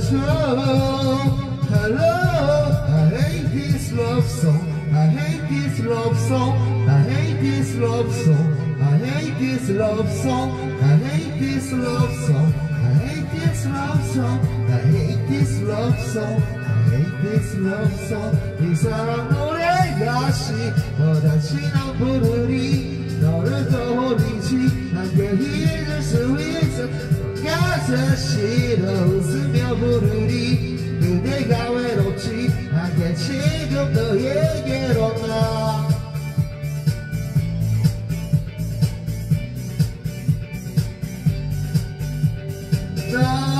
Hello, I hate this love song. I hate this love song. I hate this love song. I hate this love song. I hate this love song. I hate this love song. I hate this love song. I hate this love song. 이 사람 노래가 다시 난 부르리 너를 떠올리지 않게 잊을 수 있어 가사 싫어 웃으며 부르리 그대가 외롭지 않게 지금 너에게로 나 나